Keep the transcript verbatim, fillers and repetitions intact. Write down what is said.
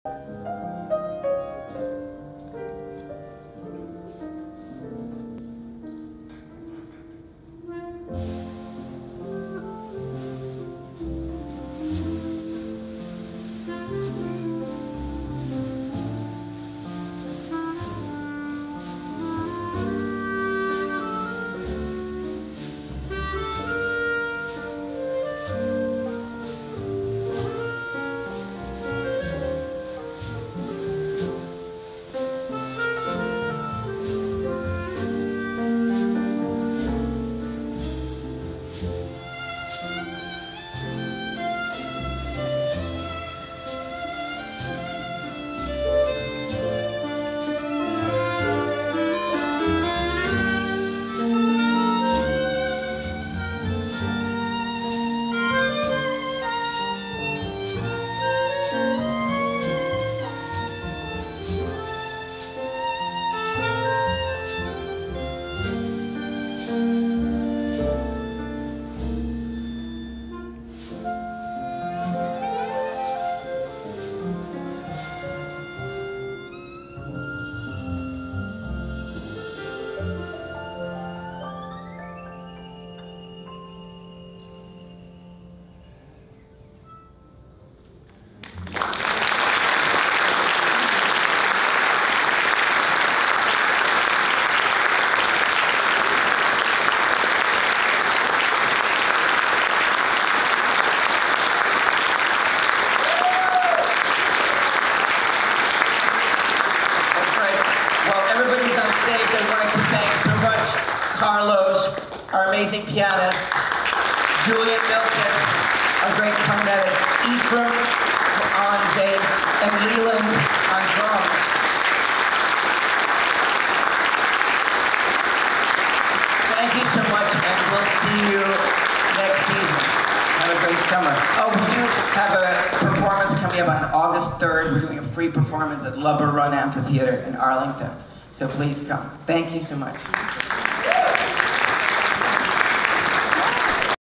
Carlos, our amazing pianist, Julian Milkis, our great cornetic, Ephraim on bass, and Leland on drums. Thank you so much, and we'll see you next season. Have a great summer. Oh, we do have a performance coming up on August third. We're doing a free performance at Lubber Run Amphitheater in Arlington. So please come. Thank you so much.